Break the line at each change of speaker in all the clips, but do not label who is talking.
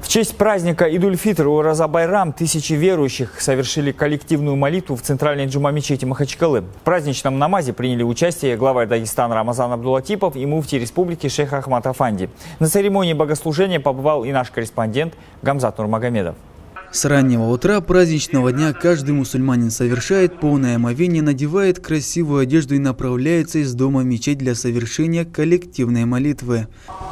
В честь праздника Идуль-Фитр Ураза-Байрам тысячи верующих совершили коллективную молитву в центральной джума-мечети Махачкалы. В праздничном намазе приняли участие глава Дагестана Рамазан Абдулатипов и муфтий республики шейх Ахмад Афанди. На церемонии богослужения побывал и наш корреспондент Гамзат Нурмагомедов.
С раннего утра праздничного дня каждый мусульманин совершает полное омовение, надевает красивую одежду и направляется из дома в мечеть для совершения коллективной молитвы.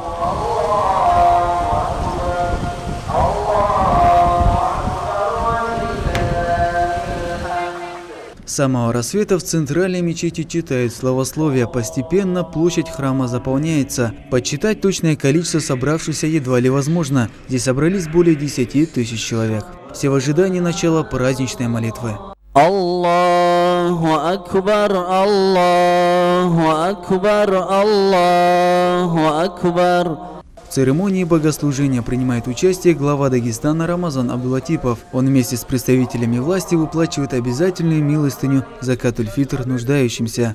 С самого рассвета в центральной мечети читают словословие. Постепенно площадь храма заполняется. Подсчитать точное количество собравшихся едва ли возможно. Здесь собрались более 10 тысяч человек. Все в ожидании начала праздничной молитвы. Аллаху акбар, Аллаху акбар, Аллаху акбар. В церемонии богослужения принимает участие глава Дагестана Рамазан Абдулатипов. Он вместе с представителями власти выплачивает обязательную милостыню закат-уль-фитр нуждающимся.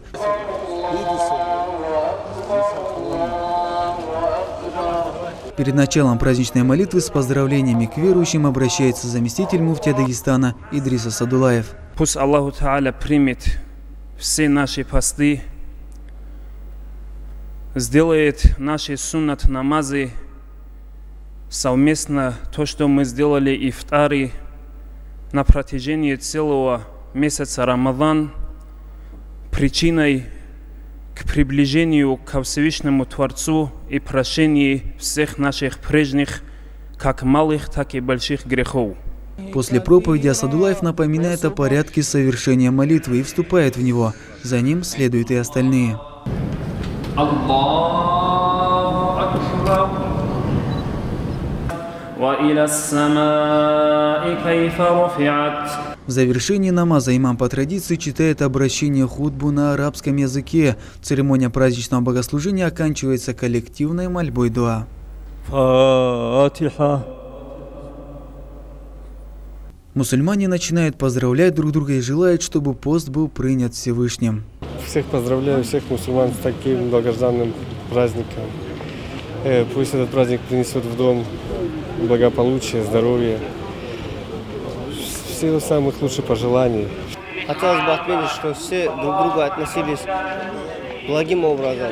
Перед началом праздничной молитвы с поздравлениями к верующим обращается заместитель муфтия Дагестана Идрис Асадулаев.
Пусть Аллаху Тааля примет все наши посты, сделает наши суннат намазы совместно, то, что мы сделали ифтары на протяжении целого месяца Рамадан, причиной к приближению ко Всевышнему Творцу и прощению всех наших прежних, как малых, так и больших грехов.
После проповеди Асадулаев напоминает о порядке совершения молитвы и вступает в него. За ним следуют и остальные.
Аллаху акбар.
В завершении намаза имам по традиции читает обращение хутбу на арабском языке. Церемония праздничного богослужения оканчивается коллективной мольбой дуа. Фатиха. Мусульмане начинают поздравлять друг друга и желают, чтобы пост был принят Всевышним.
Всех поздравляю, всех мусульман с таким долгожданным праздником. Пусть этот праздник принесет в дом благополучие, здоровье, всего самых лучших пожеланий.
Хотелось бы отметить, что все друг к другу относились благим образом,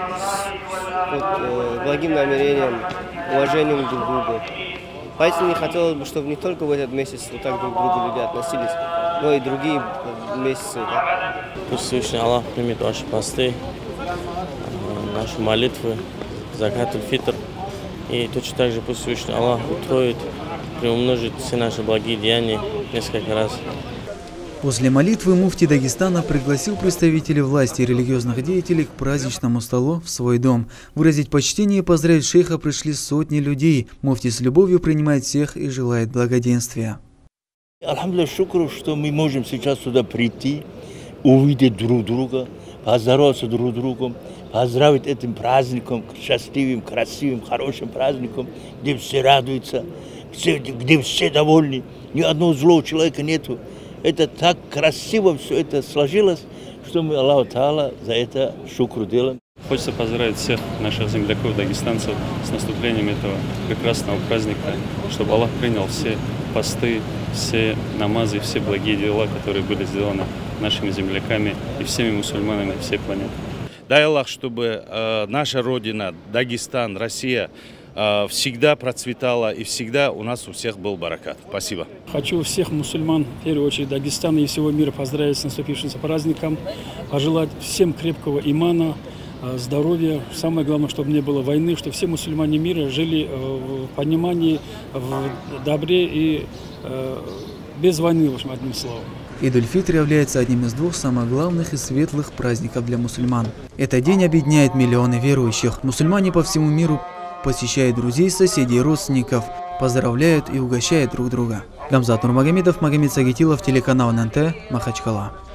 благим намерением, уважением друг к другу. Поэтому не хотелось бы, чтобы не только в этот месяц вот так друг к другу люди относились, но и другие месяцы. Да?
Пусть Всевышний Аллах примет ваши посты, наши молитвы, закат-уль-фитр. И точно так же пусть Всевышний Аллах утроит, приумножит все наши благие деяния несколько раз.
После молитвы муфтий Дагестана пригласил представителей власти и религиозных деятелей к праздничному столу в свой дом. Выразить почтение и поздравить шейха пришли сотни людей. Муфтий с любовью принимает всех и желает благоденствия.
Алхамдулилlah, шукру, что мы можем сейчас сюда прийти, увидеть друг друга, поздороваться друг с другом, поздравить этим праздником, счастливым, красивым, хорошим праздником, где все радуются, где все довольны, ни одного злого человека нету. Это так красиво все это сложилось, что мы Аллаху Та'аля за это шукру делаем.
Хочется поздравить всех наших земляков, дагестанцев с наступлением этого прекрасного праздника, чтобы Аллах принял все посты, все намазы, все благие дела, которые были сделаны нашими земляками и всеми мусульманами всей планеты.
Дай Аллах, чтобы наша Родина, Дагестан, Россия всегда процветала и всегда у нас у всех был баракат. Спасибо.
Хочу всех мусульман, в первую очередь Дагестана и всего мира поздравить с наступившим праздником, пожелать всем крепкого имана, здоровья. Самое главное, чтобы не было войны, чтобы все мусульмане мира жили в понимании, в добре и без войны, в общем, одним словом.
Идуль-Фитр является одним из двух самых главных и светлых праздников для мусульман. Этот день объединяет миллионы верующих. Мусульмане по всему миру посещают друзей, соседей, родственников, поздравляют и угощают друг друга. Гамзат Нурмагомедов, Магомед Сагитилов, телеканал ННТ, Махачкала.